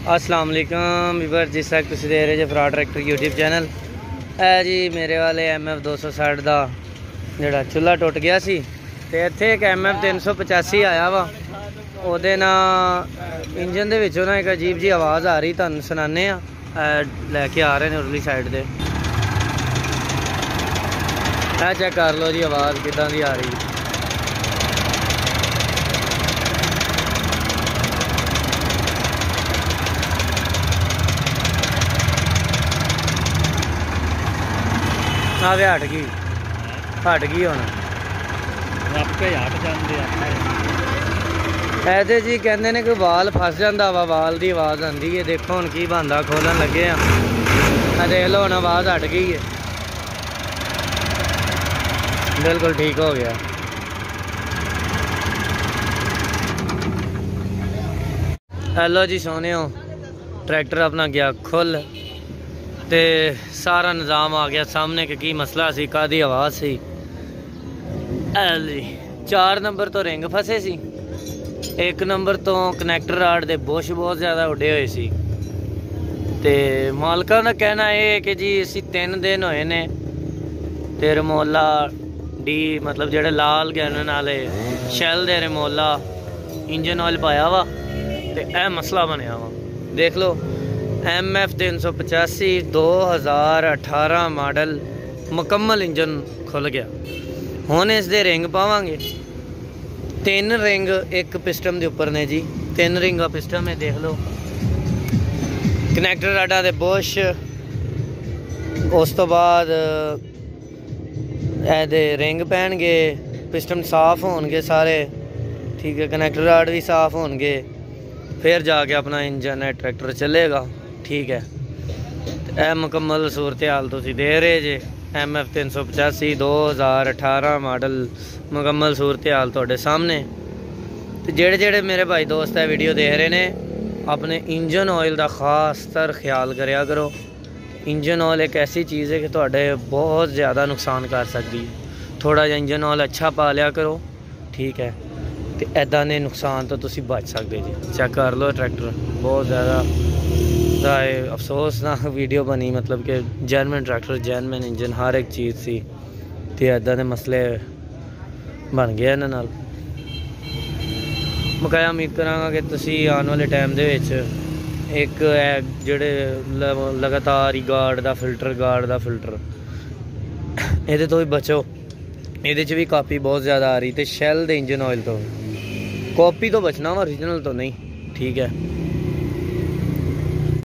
अस्सलाम वालेकुम व्यूअर्स, जिस तक तुम देख रहे जो फराड ट्रैक्टर यूट्यूब चैनल है जी। मेरे वाले MF 260 का जोड़ा चूल्हा टुट गया सी ते इत्थे एक MF 385 आया वा। ओहदे ना इंजन दे विचों ना एक अजीब जी आवाज़ आ रही, तुहानूं सुनाने आ। लैके आ रहे हैं उरली साइड से। चेक कर लो जी आवाज़ किदां दी आ रही। वे हट गई हुण आपके हट जाते ऐसे जी कहते ने कोई वाल फस जाता वा, वाल की आवाज़ आती है। देखो हुण की बनता, खोलन लगे आ देख लो हुण आवाज़ हट गई है, बिल्कुल ठीक हो गया। हेलो जी सोनियो, ट्रैक्टर अपना गया खुल ते सारा निज़ाम आ गया सामने कि की मसला सी, कादी आवाज़ सी। 4 नंबर तो रिंग फसे सी, 1 नंबर तो कनैक्टर राड दे बुश बहुत ज़्यादा उड़े हुए सी। ते मालका का कहना है कि जी असी 3 दिन होए ने ते रमोला डी मतलब जेड़े लाल गैलन वाले शैल दे रमोला इंजन ऑयल पाया वा ते यह मसला बनया वा। देख लो MF 385 2018 मॉडल मुकम्मल इंजन खुल गया। हुण इस दे रिंग पावांगे, 3 रिंग एक पिस्टन के उपर ने जी, 3 रिंगा पिस्टन है। देख लो कनैक्टर राडा दे बुश, उस तो बाद ए रिंग पैणगे, पिस्टन साफ होणगे सारे, ठीक है। कनैक्टर राड भी साफ होणगे, फिर जाके अपना इंजन है ट्रैक्टर चलेगा, ठीक है। यह मुकम्मल सूरत हाल तुसीं दे रहे जे MF 385 2018 मॉडल मुकम्मल सूरत हाल तुहाडे सामने। तो जेड़े मेरे भाई दोस्त है वीडियो देख रहे ने, अपने इंजन ऑयल का खास तर ख्याल करया करो। इंजन ऑयल एक ऐसी चीज़ है कि तुहाडे बहुत ज़्यादा नुकसान कर सकती है। थोड़ा जिहा इंजन ऑयल अच्छा पा लिया करो, ठीक है। तो ऐदा ने नुकसान तो तुसी बच सकते जी। चेक कर लो ट्रैक्टर, बहुत ज़्यादा अफसोस ना वीडियो बनी, मतलब कि जैनमैन ट्रैक्टर, जैनमैन इंजन, हर एक चीज़ सी। तो ऐदा दे मसले बन गए इन्हां नाल। मैं उम्मीद करांगा कि तुसी आने वाले टाइम दे विच एक जेड़े लगातार ही गार्ड का फिल्टर ये तो भी बचो। ये भी कापी बहुत ज़्यादा आ रही, तो शैल दे इंजन ऑयल तो कॉपी तो बचना वा, ओरिजिनल तो नहीं, ठीक है।